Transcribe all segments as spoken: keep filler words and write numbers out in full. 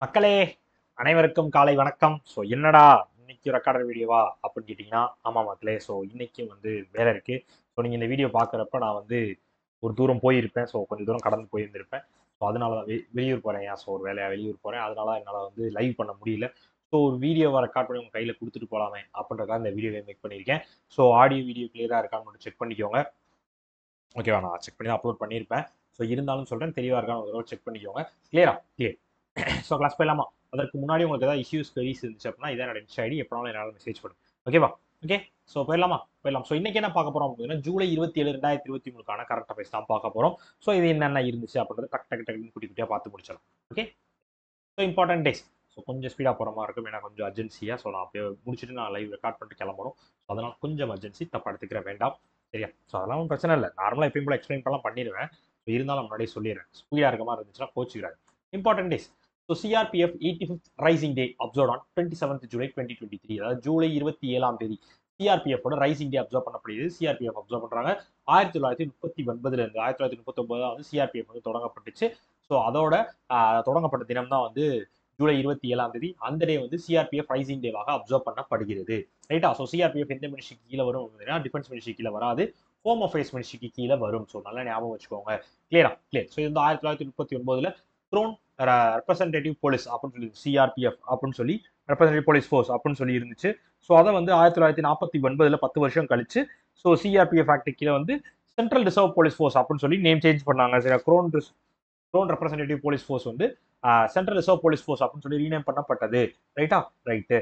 மக்களே அனைவருக்கும் காலை வணக்கம். ஸோ என்னடா இன்னைக்கு ரெக்கார்டர் வீடியோவா அப்படின்னு கேட்டிங்கன்னா, ஆமாம் மக்களே. ஸோ இன்னைக்கும் வந்து வேலை இருக்கு. ஸோ நீங்கள் இந்த வீடியோ பார்க்குறப்ப நான் வந்து ஒரு தூரம் போயிருப்பேன். ஸோ கொஞ்சம் தூரம் கடந்து போயிருந்திருப்பேன். ஸோ அதனால தான் வெ வெளியூர் போகிறேன். ஸோ ஒரு வேலையாக வெளியூர் போகிறேன். அதனால என்னால் வந்து லைவ் பண்ண முடியல. ஸோ ஒரு வீடியோவை ரெக்கார்ட் பண்ணி உங்கள் கையில் கொடுத்துட்டு போகலாமே அப்படின்றக்காக இந்த வீடியோவை மேக் பண்ணியிருக்கேன். ஸோ ஆடியோ வீடியோ கிளியராக இருக்கான்னு மட்டும் செக் பண்ணிக்கோங்க. ஓகேவா? நான் செக் பண்ணி தான் அப்லோட் பண்ணியிருப்பேன். ஸோ இருந்தாலும் சொல்கிறேன், தெளிவாக இருக்கான்னு ஒரு தடவை செக் பண்ணிக்கோங்க. கிளியரா? கிளியர். ஸோ கிளாஸ் போயிடலாமா? அதற்கு முன்னாடி உங்களுக்கு ஏதாவது இஷ்யூஸ் queries இருந்துச்சு அப்படின்னா இதான் என்னோட இன்ஸ்டா ஐடி. எப்போனாலும் என்னால் மெசேஜ் பண்ணுங்க. ஓகேவா? ஓகே. ஸோ போயிடலாமா? போயிடலாம். ஸோ இன்னைக்கு என்ன பார்க்க போறோம் அப்படின்னா, ஜூலை இருபத்தி ஏழு ரெண்டாயிரத்தி இருபத்தி மூணுக்கான கரண்ட் அஃபேர்ஸ் தான் பார்க்க போறோம். ஸோ இது என்னென்ன இருந்துச்சு அப்படின்றத டக் டக் டக்குன்னு குட்டி குட்டியாக பார்த்து முடிச்சிடலாம். Okay. So important days. So கொஞ்சம் ஸ்பீடாக போகிற மாதிரி இருக்கும். ஏன்னா கொஞ்சம் அர்ஜென்சியாக. ஸோ நான் அப்படியே முடிச்சுட்டு நான் லைவ் ரெக்கார்ட் பண்ணிட்டு கிளம்பணும். ஸோ அதனால் கொஞ்சம் அர்ஜென்சி, தப்பா எடுத்துக்கிற வேண்டாம். சரியா? ஸோ அதெல்லாம் ஒன்றும் பிரச்சனை இல்லை. நார்மலாக எப்பயும் போல எக்ஸ்பிளைன் பண்ணலாம் பண்ணிடுவேன். ஸோ இருந்தாலும் முன்னாடியே சொல்லிடுறேன். ஸ்பீடாக இருக்க மாதிரி இருந்துச்சுன்னா கோச்சுக்கிறாங்க. Important days. So CRPF eighty fifth raising day observe on twenty seventh July twenty twenty three. அதாவது ஜூலை இருபத்தி ஏழாம் தேதி சிஆர்பிஎஃப் ரைசிங் டே அப்சர்வ் பண்ணப்படுது. சிஆர்பிஎஃப் அப்சர்வ் பண்றாங்க. ஆயிரத்தி தொள்ளாயிரத்தி முப்பத்தி ஒன்பதுல இருந்து ஆயிரத்தி தொள்ளாயிரத்தி முப்பத்தி ஒன்பது வந்து சிஆர்பிஎஃப் வந்து தொடங்கப்பட்டுச்சு. ஸோ அதோட தொடங்கப்பட்ட தினம் தான் வந்து ஜூலை இருபத்தி ஏழாம் தேதி. அந்த டே வந்து சிஆர்பிஎஃப் ரைசிங் டேவாக அப்சர்வ் பண்ணப்படுகிறது. ரைட்டா? ஸோ சிஆர்பிஎஃப் எந்த மினிஸ்ட்ரிக்கு கீழே வரும் அப்படின்னா, டிஃபென்ஸ் மினிஸ்ட்ரி கீழே வராது, ஹோம் அஃபேர்ஸ் மினிஸ்ட்ரிக்கு கீழே வரும். ஸோ நல்லா ஞாபகம் வச்சுக்கோங்க. கிளியரா? கிளியர். ஸோ இது ஆயிரத்தி தொள்ளாயிரத்தி முப்பத்தி ஒன்பதுல த்ரோன் ரெப்ரசன்டேட்டிவ் போலீஸ் அப்படின்னு சொல்லி சிஆர்பிஎஃப் அப்படின்னு சொல்லி ரெப்ரசன்டேட்டிவ் போலீஸ் ஃபோர்ஸ் அப்படின்னு சொல்லி இருந்துச்சு. ஸோ அதை வந்து ஆயிரத்தி தொள்ளாயிரத்தி நாற்பத்தி ஒன்பதுல பத்து வருஷம் கழிச்சு ஸோ சிஆர்பிஎஃப் ஆக்ட் கீழே வந்து சென்ட்ரல் ரிசர்வ் போலீஸ் ஃபோர்ஸ் அப்படின்னு சொல்லி நேம் சேஞ்ச் பண்ணாங்க. சரி, crown crown representative police force வந்து சென்ட்ரல் ரிசர்வ் போலீஸ் ஃபோர்ஸ் அப்படின்னு சொல்லி ரீநேம் பண்ணப்பட்டது. ரைட்டா? Right.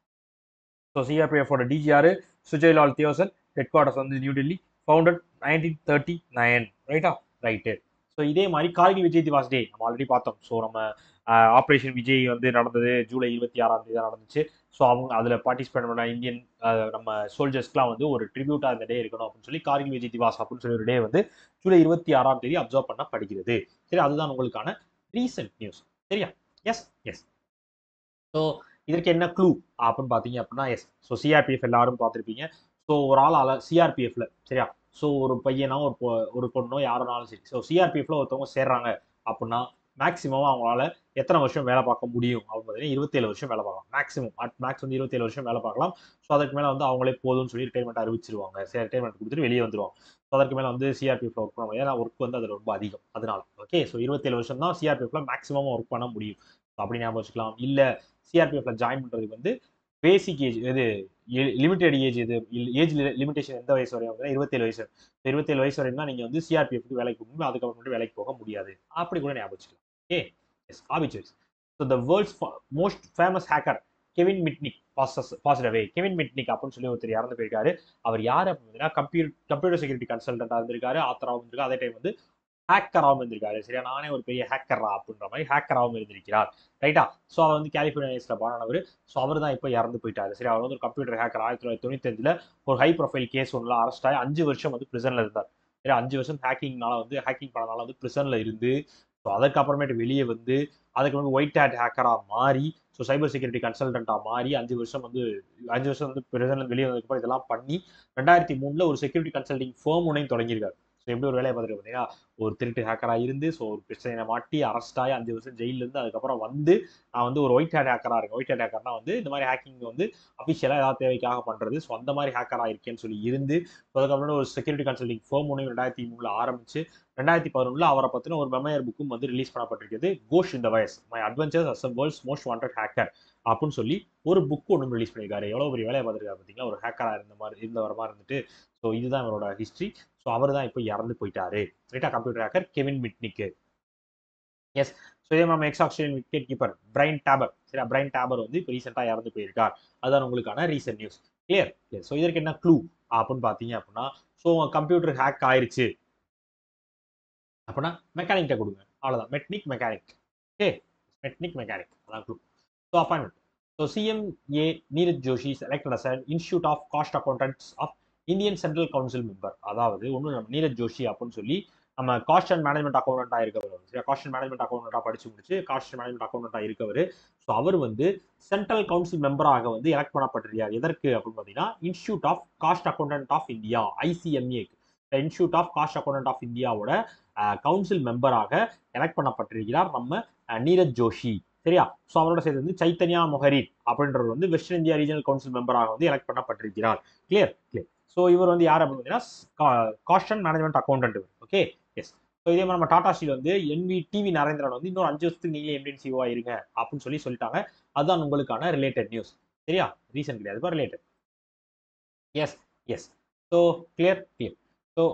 So CRPF DGR Sujoy Lal Thaosen, head quarters வந்து new Delhi, founded nineteen thirty nine. ரைட்டா? ரைட்டு. ஸோ இதே மாதிரி கார்கில் விஜய் திவாஸ் டே நம்ம ஆல்ரெடி பார்த்தோம். ஸோ நம்ம ஆப்ரேஷன் விஜய் வந்து நடந்தது ஜூலை இருபத்தி ஆறாம் தேதி தான் நடந்துச்சு. ஸோ அவங்க அதில் பார்ட்டிசிபேட் பண்ண இந்தியன் நம்ம சோல்ஜர்ஸ்க்குலாம் வந்து ஒரு ட்ரிபியூட்டாக இந்த டே இருக்கணும் அப்படின்னு சொல்லி கார்கில் விஜய் திவாஸ் அப்படின்னு சொல்லி ஒரு டே வந்து ஜூலை இருபத்தி ஆறாம் தேதி அப்சர்வ் பண்ணப்படுகிறது. சரி, அதுதான் உங்களுக்கான ரீசெண்ட் நியூஸ். சரியா? Yes yes. ஸோ இதற்கு என்ன க்ளூ அப்படின்னு பார்த்தீங்க அப்படின்னா, எஸ். ஸோ சிஆர்பிஎஃப் எல்லாரும் பார்த்துருப்பீங்க. ஸோ ஒரு ஆள் சிஆர்பிஎஃப்ல, சரியா? ஸோ ஒரு பையனோ ஒரு ஒரு பொண்ணோ யாருனாலும் சரி, ஸோ சிஆர்பிஎஃப்ல ஒருத்தவங்க சேர்றாங்க அப்படின்னா மேக்ஸிமம் அவங்களால எத்தனை வருஷம் வேலை பார்க்க முடியும் அப்படின்னு பார்த்தீங்கன்னா இருபத்தேழு வருஷம் வேலை பார்க்கலாம். மேக்ஸிமம் அட் மேக்ஸ் வந்து இருபத்தேழு வருஷம் வேலை பார்க்கலாம். ஸோ அதுக்கு மேலே வந்து அவங்களே போதும்னு சொல்லி ரிட்டைர்மெண்ட் அறிவிச்சிருவாங்க. சரி, ரிட்டைர்மெண்ட் கொடுத்துட்டு வெளியே வந்துருவாங்க. ஸோ அதற்கு மேலே வந்து சிஆர்பிஎஃப்ல ஒர்க் பண்ணுவாங்க. ஏன்னா ஒர்க் வந்து அது ரொம்ப அதிகம். அதனால ஓகே. ஸோ இருபத்தேழு வருஷம் தான் சிஆர்பிஎஃப்ல மேக்ஸிமம் ஒர்க் பண்ண முடியும். அப்படி ஞாபகம் வச்சுக்கலாம். இல்லை சிஆர்பிஎஃப்ல ஜாயின் பண்றதுக்கு வந்து பேசிக் ஏஜ் எது, லிமிடெட் ஏஜ் எது, ஏஜ் லிமிடேஷன் எந்த வயசு வரையும் அப்படின்னா இருபத்தேழு வயசு. இருபத்தேழு வயசு வரையும் தான் நீங்க வந்து சிஆர்பிஎஃப்க்கு வேலைக்கு போகணும். அதுக்கப்புறம் மட்டும் வேலைக்கு போக முடியாது. அப்படி கூட ஞாபகம் வச்சுக்கலாம். Okay. Yes, obituaries. So the world's most famous hacker Kevin Mitnick passed away. Kevin Mitnick அப்படின்னு சொல்லி ஒருத்தர் இறந்து போயிருக்காரு. அவர் யார் அப்படின்னா கம்ப்யூட்டர் கம்ப்யூட்டர் செக்யூரிட்டி கன்சல்டன்டா இருந்திருக்காரு, ஆத்தராகவும் இருந்திருக்காரு. அதே டைம் வந்து ஹேக்கராகவும் இருந்திருக்காரு. சரியா? நானே ஒரு பெரிய ஹேக்கரா அப்படின்ற மாதிரி ஹேக்கராகவும் இருந்திருக்கிறார். ரைட்டா? ஸோ அவர் வந்து கலிஃபோர்னியா பானவர். ஸோ அவர் தான் இப்போ இறந்து போயிட்டாரு. சரி, அவர் வந்து ஒரு கம்ப்யூட்டர் ஹேக்கர். ஆயிரத்தி தொள்ளாயிரத்தி தொண்ணூத்தி அஞ்சுல ஒரு ஹை ப்ரொஃபைல் கேஸ் ஒன்றுல அரெஸ்ட் ஆகி அஞ்சு வருஷம் வந்து பிரிசன்ல இருந்தார். சரி, அஞ்சு வருஷம் ஹேக்கிங்னால வந்து ஹேக்கிங் பண்ணனால வந்து பிரிசன்ல இருந்து ஸோ அதுக்கப்புறமேட்டு வெளியே வந்து அதுக்கு வந்து ஒயிட் ஹேட் ஹேக்கரா மாறி ஸோ சைபர் செக்யூரிட்டி கன்சல்டன்டா மாறி அஞ்சு வருஷம் வந்து அஞ்சு வருஷம் வந்து பிரிசன்ல வெளியே வந்ததுக்கப்புறம் இதெல்லாம் பண்ணி ரெண்டாயிரத்தி மூணுல ஒரு செக்யூரிட்டி கன்சல்டிங் ஃபேம் ஒன்றையும் தொடங்கியிருக்காரு. ஸோ எப்படி ஒரு வேலையை பார்த்துட்டு பார்த்தீங்கன்னா, ஒரு திருட்டு ஹேக்கராக இருந்து ஸோ ஒரு பிரச்சனையை மாட்டி அரெஸ்ட் ஆகி அஞ்சு வருஷம் ஜெயிலில் இருந்து அதுக்கப்புறம் வந்து நான் வந்து ஒரு ஒயிட் ஹேட் ஹேக்கராக இருக்கேன். ஒயிட் ஹேட் ஹேக்கர்னா வந்து இந்த மாதிரி ஹேக்கிங் வந்து அஃபிஷியலாக ஏதாவது தேவைக்காக பண்ணுறது. ஸோ அந்த மாதிரி ஹேக்கராக இருக்கேன்னு சொல்லி இருந்து அதுக்கப்புறம் ஒரு செக்யூரிட்டி கன்சல்டிங் ஃபேம் ஒன்று ரெண்டாயிரத்தி மூணுல ஆரம்பிச்சு ரெண்டாயிரத்தி பதினொன்றுல அவரை பற்றின ஒரு மெமயர் புக்கும் வந்து ரிலீஸ் பண்ணப்பட்டிருக்கிறது. கோஷ் in the wires my adventures as world's most wanted hacker அப்படின்னு சொல்லி ஒரு புக் ஒன்று ரிலீஸ் பண்ணியிருக்காரு. எவ்வளோ பெரிய வேலையை பார்த்துருக்காரு பார்த்தீங்களா? ஒரு ஹேக்கராக இருந்த மாதிரி இருந்தவர மாதிரி இருந்துட்டு ஸோ இதுதான் இவரோட ஹிஸ்ட்ரி. ஸோ அவர் தான் இப்போ இறந்து போயிட்டாரு. ரைட்டா? Computer hacker Kevin Mitnick. Yes. So இதே நம்ம ex Australian wicket keeper Brian Taber. சரியா? பிரைன் டேபர் வந்து இப்போ ரீசெண்டாக இறந்து போயிருக்கார். அதுதான் உங்களுக்கான recent news. Clear? Clear. So இதற்கு என்ன க்ளூ அப்படின்னு பார்த்தீங்க அப்படின்னா, ஸோ கம்ப்யூட்டர் ஹேக் ஆயிருச்சு அப்படின்னா மெக்கானிக்கிட்ட கொடுங்க. அவ்வளோதான். Mitnick mechanic. Okay. Mitnick mechanic அதான் clue. So appointment. So CMA Neeraj Joshi selected as an institute of cost accountants of Indian central council member. அதாவது ஒன்று நம்ம நீரஜ் ஜோஷி அப்படின்னு சொல்லி நம்ம காஸ்ட் அண்ட் மேனேஜ்மெண்ட் அக்கௌண்டா இருக்கவர். சரியா? காஸ்ட் அண்ட் மேனேஜ்மெண்ட் அக்கௌண்டா படிச்சு முடிச்சு காஸ்ட் அண்ட் மேனேஜ்மெண்ட் அக்கௌண்டா இருக்கவர். ஸோ அவர் வந்து சென்ட்ரல் கவுன்சில் மெம்பராக வந்து எலக்ட் பண்ணப்பட்டிருக்கார். எதற்கு அப்படின்னு பார்த்தீங்கன்னா institute of cost accountant of India, ICMA, institute of cost accountant of இந்தியாவோட கவுன்சில் மெம்பராக எலக்ட் பண்ணப்பட்டிருக்கிறார் நம்ம நீரஜ் ஜோஷி. சரியா? ஸோ அவரோட சேர்த்து வந்து சைத்தன்யா மொஹரி அப்படின்றவர் வந்து வெஸ்ட் இந்தியா ரீஜனல் கவுன்சில் மெம்பராக வந்து எலெக்ட் பண்ணப்பட்டிருக்கிறார். Clear clear. ஸோ இவர் வந்து யார் அப்படின்னு பார்த்தீங்கன்னா cost and management accountant. Okay yes. So இதே மாதிரி நம்ம டாடா ஸ்டீல் வந்து என்வி டிவி நரேந்திரன் வந்து இன்னொரு அஞ்சு வருஷத்துக்கு நீங்களே எம்டி சிஓவா இருங்க அப்படின்னு சொல்லி சொல்லிட்டாங்க. அதுதான் உங்களுக்கான ரிலேட்டட் நியூஸ். சரியா? ரீசன் கிடையாது, related. Yes yes. So clear clear. So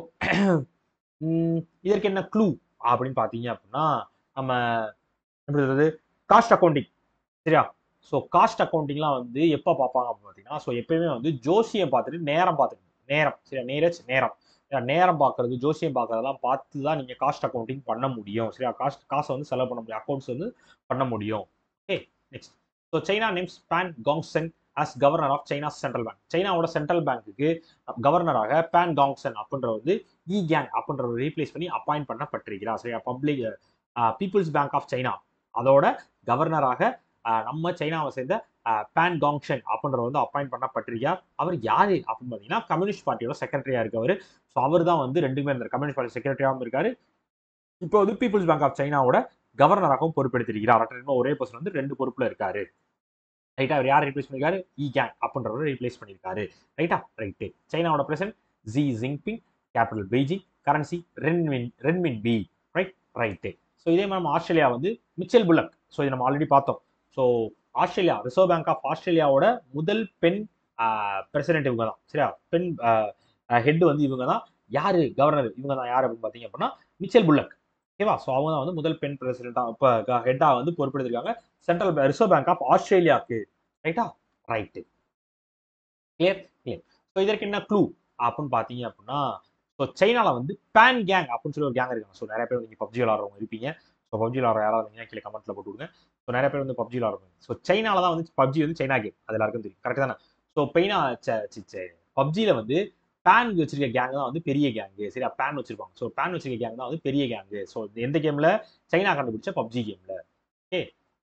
இதற்கு என்ன க்ளூ அப்படின்னு பார்த்தீங்க அப்படின்னா நம்ம எப்படி சொல்றது காஸ்ட் அக்கௌண்டிங். சரியா? ஸோ காஸ்ட் அக்கௌண்டிங்லாம் வந்து எப்போ பார்ப்பாங்க அப்படின்னு பார்த்தீங்கன்னா ஸோ எப்பயுமே வந்து ஜோசியம் பார்த்துட்டு நேரம் பார்த்துட்டு நேரம் சரியா நேரச் நேரம் நேரம் பார்க்கறது ஜோசியம் பார்க்கறதெல்லாம் பார்த்து தான் நீங்கள் காஸ்ட் அக்கௌண்டிங் பண்ண முடியும். சரியா? காஸ்ட் காசை வந்து செலவு பண்ண முடியும், அக்கௌண்ட்ஸ் வந்து பண்ண முடியும். Okay next. So China names Pan Gongsheng as governor of China central bank. சைனாவோட சென்ட்ரல் பேங்க்குக்கு கவர்னராக பேன் காங்சென் அப்படின்ற வந்து இ கேங் அப்படின்ற ரீப்ளேஸ் பண்ணி அப்பாயிண்ட் பண்ணப்பட்டிருக்கிறார். சரியா? Public people's bank of China அதோட கவர்னராக நம்ம சைனாவை சேர்ந்த பேன் காங்ஷன் அப்படின்ற வந்து அப்பாயிண்ட் பண்ணப்பட்டிருக்கார். அவர் யாரு அப்படின்னு பார்த்தீங்கன்னா கம்யூனிஸ்ட் பார்ட்டியோட செக்ரட்டரியா இருக்கவர். ஸோ அவர் தான் வந்து ரெண்டுமே இருந்தார், கம்யூனிஸ்ட் பார்ட்டி செக்ரட்டரியாகவும் இருக்காரு, இப்போ வந்து பீப்புள்ஸ் பேங்க் ஆஃப் சைனாவோட கவர்னராகவும் பொறுப்பெடுத்திருக்கிறார். ஒரே பர்சன் வந்து ரெண்டு பொறுப்புல இருக்காரு. ரைட்டா? அவர் யார் ரீப்ளேஸ் பண்ணிருக்காரு? இ கேங் அப்படின்றவர் ரீப்ளேஸ் பண்ணிருக்காரு. ரைட்டா? ரைட்டு. சைனாவோட president Xi Jinping, capital Beijing, currency renmin renminbi. Right right. So இதே மாதிரி நம்ம ஆஸ்திரேலியா வந்து மிச்சல் புல்லக். ஸோ இது நம்ம ஆல்ரெடி பார்த்தோம். So Australia reserve bank of ஆஸ்திரேலியாவோட முதல் பெண் பிரசிடென்ட் இவங்க தான். சரியா? பெண் ஹெட் வந்து இவங்க தான். யாரு கவர்னர்? இவங்க தான். யார் அப்படின்னு பார்த்தீங்க அப்படின்னா மிச்சல் புல்லக். ஓகேவா? ஸோ அவங்க தான் வந்து முதல் பெண் பிரசிடென்டா இப்போ ஹெட்டா வந்து பொறுப்பெடுத்திருக்காங்க சென்ட்ரல் ரிசர்வ் பேங்க் ஆஃப் ஆஸ்திரேலியாவுக்கு. ரைட்டா? ரைட்டு. Clear clear. ஸோ இதற்கு என்ன க்ளூ அப்படின்னு பார்த்தீங்க அப்படின்னா ஸோ சைனால வந்து பேன் கேங் அப்படின்னு சொல்லி ஒரு கேங் இருக்காங்க. ஸோ நிறைய பேர் வந்து பப்ஜி விளாடுறவங்க இருப்பீங்க. ஸோ பப்ஜி விளாடுற யாராவது இருந்தீங்கன்னா கீழே கமெண்ட்ல போட்டு விடுங்க. ஸோ நிறைய பேர் வந்து பப்ஜி விளாடுறாங்க. ஸோ சைனால தான் வந்து பப்ஜி வந்து சைனா கேம், அது எல்லாருக்கும் தெரியும். கரெக்ட் தானே? ஸோ பெய்னா பப்ஜியில வந்து பேன் வச்சிருக்க கேங் தான் வந்து பெரிய கேங்கு. சரியா? பேன் வச்சிருப்பாங்க. ஸோ பேன் வச்சிருக்க கேங் தான் வந்து பெரிய கேங்கு. ஸோ எந்த கேம்ல? சைனா கண்டுபிடிச்ச பப்ஜி கேம்ல. Okay.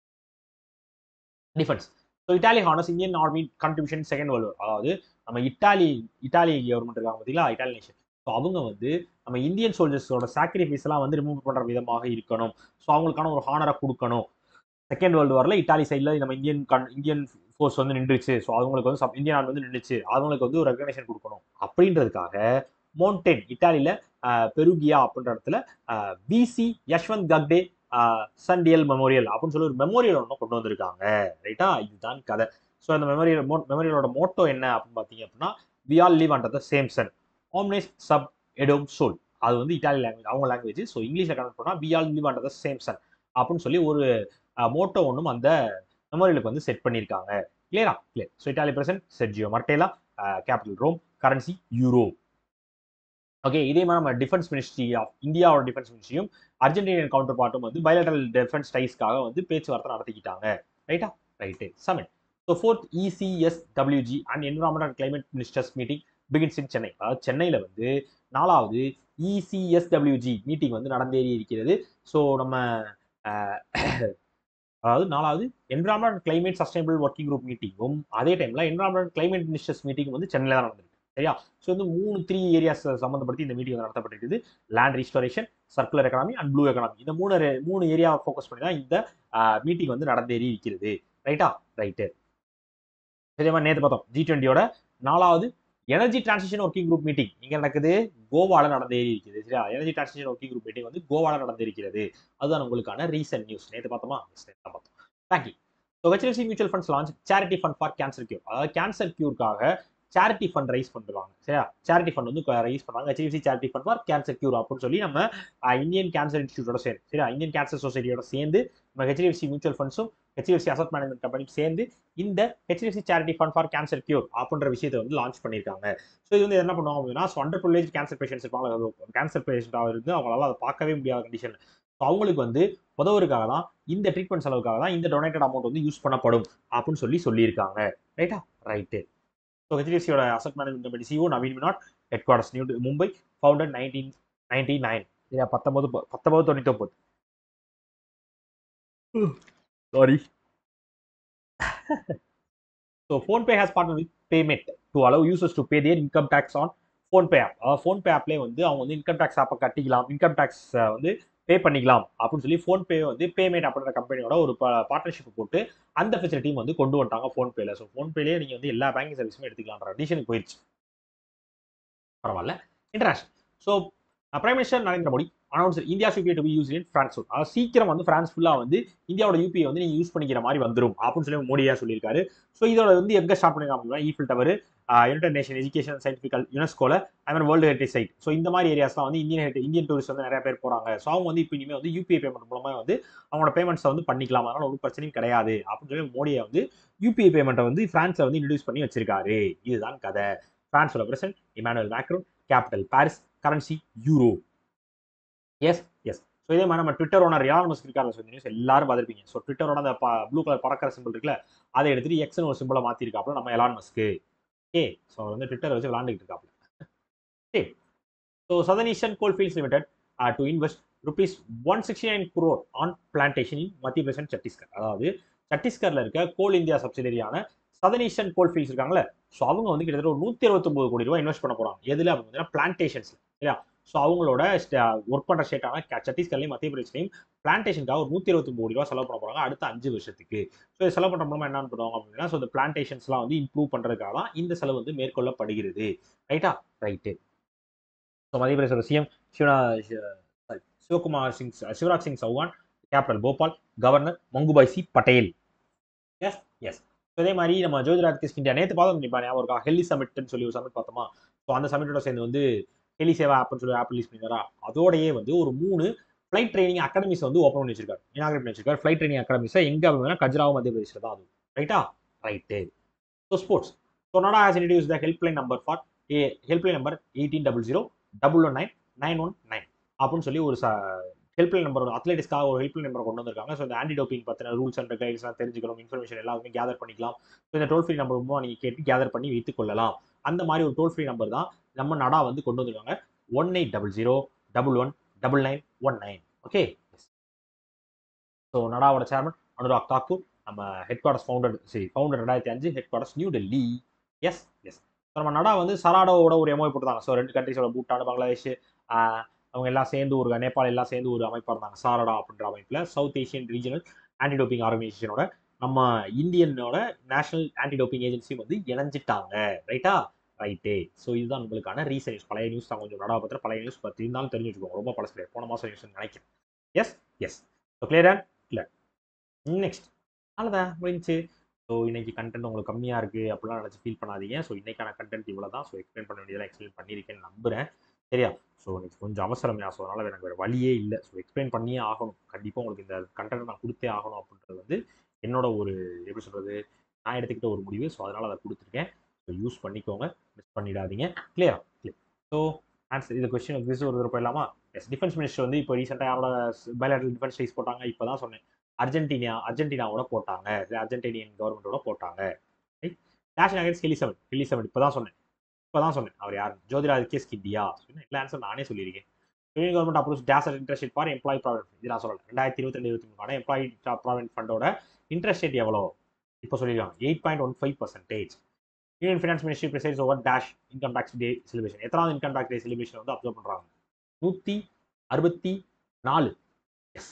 Defence. So Italy honours Indian army contribution second world war. அதாவது நம்ம இட்டாலி இட்டாலி கவர்மெண்ட் இருக்காங்க பார்த்தீங்களா, இட்டாலி நேஷன். ஸோ அவங்க வந்து நம்ம இந்தியன் சோல்ஜர்ஸோட சாக்ரிஃபைஸ் எல்லாம் வந்து ரிமூவ் பண்ற விதமாக இருக்கணும். ஸோ அவங்களுக்கான ஒரு ஹானரை கொடுக்கணும். செகண்ட் வேர்ல்டு வார்ல இட்டாலி சைட்ல நம்ம இந்தியன் இந்தியன் ஃபோர்ஸ் வந்து நின்றுச்சு. ஸோ அவங்களுக்கு வந்து இந்தியன் ஆர்மி வந்து நின்றுச்சு, அவங்களுக்கு வந்து ஒரு ரெகக்னேஷன் கொடுக்கணும் அப்படின்றதுக்காக மோன்டென் இட்டாலியில பெருகியா அப்படின்ற இடத்துல பிசி யஷ்வந்த் கக்டே சண்டியல் மெமோரியல் அப்படின்னு சொல்லி ஒரு மெமோரியல் ஒன்று கொண்டு வந்திருக்காங்க. ரைட்டா? இதுதான் கதை. ஸோ அந்த மெமோரியல் மெமோரியலோட மோட்டோ என்ன அப்படின்னு பார்த்தீங்க அப்படின்னா we all live under the same sun ஆம்னேஸ் சப் எடோம் சோல். அது வந்து இட்டாலி லாங்குவேஜ், அவங்க லாங்குவேஜ். ஸோ இங்கிலீஷ்ல கனெக்ட் பண்ணா we all live under the same sun அப்படின்னு சொல்லி ஒரு மோட்டோ ஒன்றும் அந்த மெமோரியலுக்கு வந்து செட் பண்ணியிருக்காங்க. கிளியரா? Clear. So Italy president Sergio Mattarella, capital Rome, currency euro. Okay. இதே மாதிரி நம்ம டிஃபென்ஸ் மினிஸ்ட்ரி ஆஃப் இந்தியாவோட டிஃபென்ஸ் மினிஸ்ட்ரியும் அர்ஜென்டினியன் கவுண்டர் பார்ட்டும் வந்து பைலேட்டரல் டிஃபென்ஸ் டைஸ்க்காக வந்து பேச்சுவார்த்தை நடத்திக்கிட்டாங்க. ரைட்டா? Right. Summit. So fourth ECSWG and environment and climate ministers meeting begins in Chennai. அதாவது சென்னையில் வந்து நாலாவது இசிஎஸ்டபிள்யூஜி மீட்டிங் வந்து நடந்தேறி இருக்கிறது. ஸோ நம்ம அதாவது நாலாவது environment and climate sustainable working group மீட்டிங்கும் அதே டைம்ல என்விரான்மெண்ட் கிளைமேட் மினிஸ்டர்ஸ் மீட்டிங் வந்து சென்னையில் தான் நடந்திருக்கு. சரியா? ஸோ வந்து மூணு த்ரீ ஏரியாஸ் சம்பந்தப்படுத்தி இந்த மீட்டிங் நடத்தப்பட்டிருக்குது. Land restoration, circular economy and blue economy. இந்த மூணு மூணு ஏரியாவை ஃபோக்கஸ் பண்ணி தான் இந்த மீட்டிங் வந்து நடந்தேறி இருக்கிறது. ரைட்டா? ரைட்டு. இதே மாதிரி நேற்று பார்த்தோம் ஜி டுவெண்ட்டியோட நாலாவது energy transition working group meeting இங்க நடக்குது, கோவால நடந்தேறி இருக்கிறது. சரியா? Energy transition working group meeting வந்து கோவால நடந்திருக்கிறது. அதுதான் உங்களுக்கான ரீசன்ட் நியூஸ். நேற்று பார்த்தோமா? பார்த்தோம். Thank you. So HDFC mutual funds launch charity fund for cancer cure. அதாவது கேன்சர் கியூருக்காக சேரிட்டி ஃபண்ட் ரைஸ் பண்ணுவாங்க. சரியா? சேரிட்டி ஃபண்ட் வந்து ரைஸ் பண்ணுவாங்க. HDFC charity fund for cancer cure அப்படின்னு சொல்லி நம்ம இந்தியன் கேன்சர் இன்ஸ்டியூட்டோட சேர்ந்து, சரியா, இந்தியன் கேன்சர் சொசைட்டியோட சேர்ந்து நம்ம ஹெச்டிஎஃப்சி மியூச்சுவல் ஃபண்ட்ஸும் ஹெச்டிஎஃப்சி அசட் மேனேஜ்மெண்ட் கம்பெனியும் சேர்ந்து இந்த HDFC charity fund for cancer cure அப்படின்ற விஷயத்தை வந்து லான்ச் பண்ணியிருக்காங்க. ஸோ இது வந்து என்ன பண்ணுவாங்க அப்படின்னா அண்டர் ப்ரிவிலேஜ் கேன்சர் பேஷன்ஸ் இருப்பாங்க, கேன்சர் பேஷண்டாக இருந்து அவங்களால அதை பார்க்கவே முடியாத கண்டிஷன். ஸோ அவங்களுக்கு வந்து உதவுறதுக்காக தான் இந்த ட்ரீட்மெண்ட் செலவுக்காக தான் இந்த டொனேட்டட் அமௌண்ட் வந்து யூஸ் பண்ணப்படும் அப்படின்னு சொல்லி சொல்லியிருக்காங்க. ரைட்டா? ரைட்டு. ஸோ ஹெச்டிஎஃப்சியோட asset management company CEO Naveen Vinod, head quarters new Mumbai, founded nineteen ninety nine. இல்லையா? பத்தொன்பது பத்தொன்பது தொண்ணூத்தி ஒன்பது. Sorry. So PhonePe has partnered with Payment to allow users to pay their income tax on PhonePe app. அதாவது PhonePe appலே வந்து அவங்க வந்து இன்கம் டேக்ஸ் ஆப்பை கட்டிக்கலாம், இன்கம் டேக்ஸ் வந்து பே பண்ணிக்கலாம் அப்படின்னு சொல்லி ஃபோன்பே வந்து பேமெண்ட் அப்படின்ற கம்பெனியோட ஒரு பார்ட்னர்ஷிப் போட்டு அந்த ஃபெசிலிட்டியும் வந்து கொண்டு வந்துட்டாங்க ஃபோன்பேல. ஸோ ஃபோன்பேலேயே நீங்கள் வந்து எல்லா பேங்கிங் சர்வீஸுமே எடுத்துக்கலாம்ன்ற டிசிஷனுக்கு போயிடுச்சு. பரவாயில்ல. International. So prime minister Narendra Modi announce India UPI to be use in France. அதாவது சீக்கிரம் வந்து பிரான்ஸ் ஃபுல்லா வந்து இந்தியாவோட யூபிஐ வந்து நீங்க யூஸ் பண்ணிக்கிற மாதிரி வந்துடும் அப்படின்னு சொல்லி மோடியா சொல்லியிருக்காரு. ஸோ இதோட வந்து எங்க ஸ்டார்ட் பண்ணிருக்காங்க Eiffel tower, united nation education scientifical யுனெஸ்கோல a world heritage site. So இந்த மாதிரி ஏரியாஸ்லாம் வந்து இந்தியன் இந்தியன் டூரிஸ்ட் வந்து நிறைய பேர் போறாங்க. ஸோ அவங்க வந்து இப்போ இனிமே வந்து யூபிஐ பேமெண்ட் மூலமா வந்து அவங்களோட பேமெண்ட்ஸை வந்து பண்ணிக்கலாம், அதனால ஒரு பிரச்சனையும் கிடையாது அப்படின்னு சொல்லி மோடியை வந்து யூபிஐ பேமெண்ட்டை வந்து பிரான்ஸ்ல வந்து இன்ட்ரடியூஸ் பண்ணி வச்சிருக்காரு. இதுதான் கதை. பிரான்ஸோட president Emmanuel Macron, capital Paris, currency euro. Yes yes so இதே மாதிரி நம்ம ட்விட்டர் ஓனர் எலான் மஸ்க் இருக்காரு. ஸோ இந்த நியூஸ் எல்லாரும் பார்த்துருப்பீங்க. ஸோ ட்விட்டரோட அந்த ப்ளூ கலர் பறக்கிற சிம்பிள் இருக்குல்ல, அதை எடுத்துட்டு எக்ஸ்னு ஒரு சிம்பிளை மாற்றிருக்காப்புல நம்ம எலான் மஸ்க்கு. ஓகே, ஸோ அவர் வந்து ட்விட்டர் வச்சு விளாண்டுக்கிட்டு இருக்காப்புல. சரி, so southern eastern coalfields limited to invest rupees one sixty nine crore on plantation in Madhya Pradesh Chhattisgarh. அதாவது சத்தீஸ்கர்ல இருக்க கோல் இந்தியா சப்சிடரியான சதர்ன் ஈஸ்டர்ன் கோல்ஃபீல்ட்ஸ் இருக்காங்களே, ஸோ அவங்க வந்து கிட்டத்தட்ட ஒரு நூற்றி அறுபத்தொம்பது கோடி ரூபாய் இன்வெஸ்ட் பண்ண போறாங்க. எதுல அப்படின்னா பிளான்டேஷன்ஸ் சரியா. ஸோ அவங்களோட ஒர்க் பண்ணுற ஸ்டேட்டான சத்தீஸ்கர்லையும் மத்திய பிரதேஷ்லையும் பிளான்டேஷனுக்காக ஒரு நூற்றி இருபத்தி கோடி ரூபாய் செலவு பண்ண போறாங்க அடுத்த அஞ்சு வருஷத்துக்கு. ஸோ செலவு பண்ற மூலமா என்ன பண்ணுவாங்க அப்படின்னா, ஸோ இந்த பிளான்டேஷன்ஸ்லாம் வந்து இம்ப்ரூவ் பண்றதுக்காக தான் இந்த செலவு வந்து மேற்கொள்ளப்படுகிறது. ரைட்டா? ரைட்டு. ஸோ மத்திய பிரதேசோட சிஎம் சிவனா Shivakumar Singh Shivraj Singh Chouhan, capital Bhopal, governor Mangubhai C Patel. Yes yes இதே மாதிரி நம்ம ஜோதிராதித்ய இந்தியா நேற்று பார்த்தோம் நிப்பா ஞாபகம் இருக்கா? ஹெல்லி சமிட்னு சொல்லி ஒரு சமிட் பார்த்தோமா? ஸோ அந்த சமிட்டோட சேர்ந்து வந்து ஹெலி சேவா ஆப்னு சொல்லி ஆப் ரிலீஸ் பண்ணிருக்காரா, அதோடயே வந்து ஒரு மூணு ஃபிளைட் ட்ரைனிங் அகாடமிஸ் வந்து ஓப்பன் பண்ணி வச்சிருக்காரு, இனாகிரேட் பண்ணி வச்சிருக்காரு. ஃபிளைட் ட்ரைனிங் அகாடமிஸை எங்க அப்படின்னா கஜ்ராவோ மத்திய பிரதேசில் தான். அது ரைட்டா? Right. So sports. So NADA has introduce the helpline number for a helpline number eighteen double zero double one nine nine one nine அப்படின்னு சொல்லி ஒரு ஹெல்ப்லைன் நம்பர், ஒரு அத்லெட்டிக்ஸ்க்காக ஒரு ஹெல்ப்லைன் நம்பர் கொண்டு வந்திருக்காங்க. ஸோ இந்த ஆன்டி டோப்பிங் பற்றின ரூல்ஸ் அண்ட் கைட்ஸ்லாம் தெரிஞ்சுக்கணும், இன்ஃபர்மேஷன் எல்லாருமே கேதர் பண்ணிக்கலாம். ஸோ இந்த டோல் ஃப்ரீ நம்பர் மூலமாக நீங்கள் கேட்டு கேதர் பண்ணி வைத்துக் கொள்ளலாம். அந்த மாதிரி ஒரு டோல் ஃப்ரீ நம்பர் தான் நம்ம நடா வந்து கொண்டு வந்திருக்காங்க. One eight double zero double one double nine one nine. Okay. So நடாவோட சேர்மன் அனுராக் தாக்கூர், நம்ம ஹெட் குவார்டர்ஸ் ஃபவுண்டர் சரி ஃபவுண்டர் ரெண்டாயிரத்தி அஞ்சு head quarters new Delhi. Yes yes நம்ம நடா வந்து சராடோவோட ஒரு எம்ஓ போட்டுருந்தாங்க. ஸோ ரெண்டு கண்ட்ரிஸோட பூட்டான், பங்களாதேஷ், அவங்க எல்லாம் சேர்ந்து ஒரு நேபாள் எல்லாம் சேர்ந்து ஒரு அமைப்பாக இருந்தாங்க சாரடா அப்படின்ற அமைப்பில். South Asian regional anti doping ஆர்கனைசேஷனோட நம்ம இந்தியனோட நேஷனல் ஆன்டி டோப்பிங் ஏஜென்சி வந்து இணைஞ்சிட்டாங்க. ரைட்டா? ரைட்டே. ஸோ இதுதான் உங்களுக்கான ரீசன் நியூஸ். பழைய நியூஸ் தான், கொஞ்சம் நடா பத்திர பழைய நியூஸ் பற்றி இருந்தாலும் தெரிஞ்சு வச்சுக்கோங்க. ரொம்ப பழசு கிடையாது, போன மாதம் நியூஸ் நினைக்கிறேன். எஸ் எஸ் ஸோ கிளியரா? இல்லை நெக்ஸ்ட் அவ்வளோதான் முடிஞ்சு. ஸோ இன்னைக்கு கண்டென்ட் உங்களுக்கு கம்மியாக இருக்குது அப்படிலாம் நினச்சி ஃபீல் பண்ணாதீங்க. ஸோ இன்னைக்கான கண்டென்ட் இவ்வளோ தான். ஸோ எக்ஸ்பிளைன் பண்ண வேண்டியதெல்லாம் எக்ஸ்பிளைன் பண்ணியிருக்கேன்னு நம்புறேன். சரியா? ஸோ இன்னைக்கு கொஞ்சம் அவசரம் ஸோ அதனால் எனக்கு வேறு வழியே இல்லை. ஸோ எக்ஸ்பிளைன் பண்ணியே ஆகணும். கண்டிப்பாக உங்களுக்கு இந்த கண்டென்ட் நான் கொடுத்தே ஆகணும் அப்படின்றது வந்து என்னோட ஒரு எப்படி சொல்கிறது, நான் எடுத்துக்கிட்ட ஒரு முடிவு. ஸோ அதனால் அதை கொடுத்துருக்கேன். ஸோ யூஸ் பண்ணிக்கோங்க, மிஸ் பண்ணிடாதீங்க. கிளியரா? கிளியர். ஸோ ஆன்சர் இது கொஸ்டின் விஸ் ஒரு தடவை போயிடலாமா? எஸ் டிஃபென்ஸ் மினிஸ்டர் வந்து இப்போ ரீசெண்டாக யாரோட பைலேட்டரல் டிஃபென்ஸ் ரைஸ் போட்டாங்க? இப்போ தான் சொன்னேன், அர்ஜென்டினா அர்ஜென்டினாவோட போட்டாங்க, அர்ஜென்டினியன் கவர்மெண்டோட போட்டாங்க. National against heli summit heli summit இப்போ தான் சொன்னேன் இப்போ தான் சொன்னேன் அவர் யார்? ஜோதிராதித்ய இந்தியா. எல்லா ஆன்சர் நானே சொல்லியிருக்கேன். Union government approves dash interest rate for employee provident. இது நான் சொல்லலை. ரெண்டாயிரத்தி இருபத்தி ரெண்டு இருபத்தி மூணு எம்ப்ளாயி ப்ராவிடன்ட் ஃபண்டோட இன்ட்ரெஸ்ட் ரேட் எவ்வளோ இப்போ சொல்லியிருக்காங்க? Eight point one five percentage. Union finance ministry presides over dash income tax day celebration. எத்தனாவது இன்கம் டேக்ஸ் டே செலிப்ரேஷன் வந்து அப்சர்வ் பண்ணுறாங்க? நூற்றி அறுபத்தி நாலு. Yes.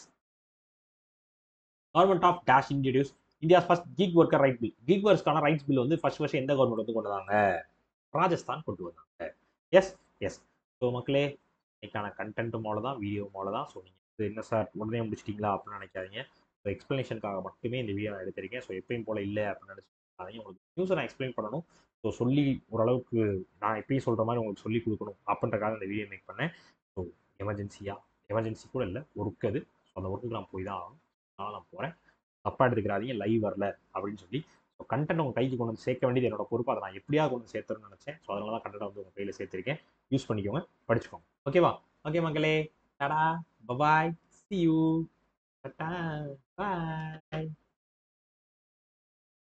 Government of dash introduce India first gig worker right bill. Gig ஒர்க்ஸ்க்கான rights bill வந்து first வருஷம் எந்த கவர்மெண்ட் வந்து கொண்டு வந்தாங்க? ராஜஸ்தான் கொண்டு வந்தாங்க. எஸ் எஸ் ஸோ மக்களே, இன்னைக்கான கண்டென்ட்டும் போல தான், வீடியோ போல தான். ஸோ நீங்கள் என்ன சார் உடனே முடிச்சிட்டிங்களா அப்படின்னு நினைக்காதீங்க. ஸோ எக்ஸ்பிளனேஷனுக்காக மட்டுமே இந்த வீடியோ நான் எடுத்திருக்கேன். ஸோ எப்பயும் போல இல்லை அப்படின்னு நினச்சிக்காதீங்க. உங்களுக்கு நியூஸை நான் எக்ஸ்பிளைன் பண்ணணும். ஸோ சொல்லி ஓரளவுக்கு நான் எப்பயும் சொல்கிற மாதிரி உங்களுக்கு சொல்லி கொடுக்கணும் அப்படின்றக்காக இந்த வீடியோ மேக் பண்ணேன். ஸோ எமர்ஜென்சியாக எமர்ஜென்சி கூட இல்லை, ஒர்க் அது. ஸோ அந்த ஒர்க்குக்கு நான் போய் தான் ஆகணும். அதனால் நான் போகிறேன். தப்பாக எடுத்துக்கிறாதீங்க, லைவ் வரல அப்படின்னு சொல்லி. ஸோ கண்டென்ட் உங்கள் கைக்கு கொண்டு வந்து சேர்க்க வேண்டியது என்னோட பொறுப்பு. அதை நான் எப்படியா கொண்டு சேர்த்துறேன்னு நினச்சேன். ஸோ அதனால தான் கண்டென்ட் வந்து உங்கள் கையில் சேர்த்துருக்கேன். யூஸ் பண்ணிக்கோங்க, படிச்சுக்கோங்க. ஓகேவா? ஓகே மக்களே, tata, bye bye, see you, tata, bye.